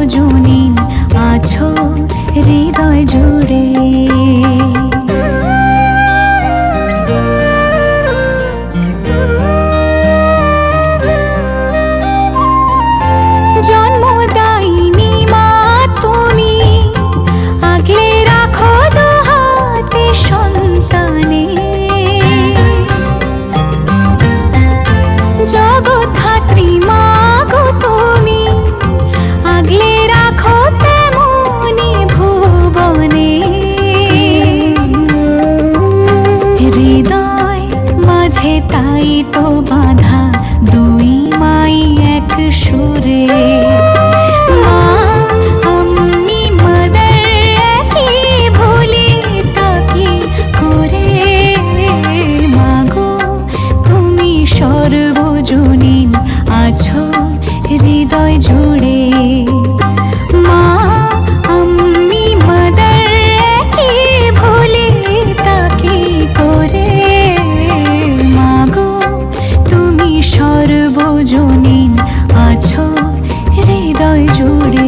সর্বজনীন আছো হৃদয় জুড়ে। জন্মদায়িনী মা তুমি, আগলে রাখো দুহাতে সন্তানে। জগৎধাত্রী মা গো তুমি, আগলে রাখো তেমনি ভুবনে। হৃদয় মাঝে তাই তো বাঁধা দুই মাই এক সুরে। মা আমি মাদার একই ভুলি তাকি করে। মাগো তুমি সর্বজনীন আছো হৃদয় জুড়ে। মা আমি মাদার একই ভুলি তাকি করে। মাগো তুমি সর্বজনীন আছো হৃদয় জুড়ে।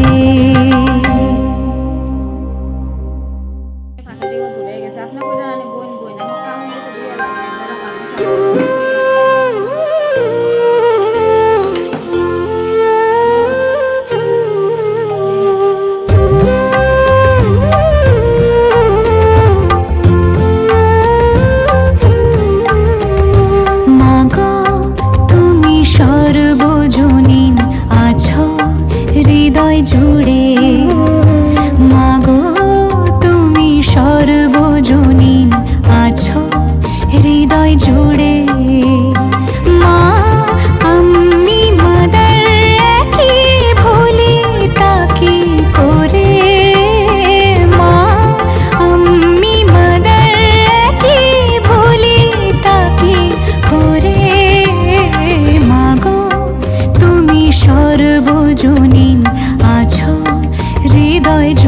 মাগো তুমি সর্বজনীন আছো হৃদয় জুড়ে। মাগো তুমি সর্বজনীন আছো হৃদয় জুড়ে। মা আমি মাদার একই ভুলি তাকি করে। মা আমি মাদার একই ভুলি তাকি করে। মাগো তুমি সর্বজনীন আছো হৃদয়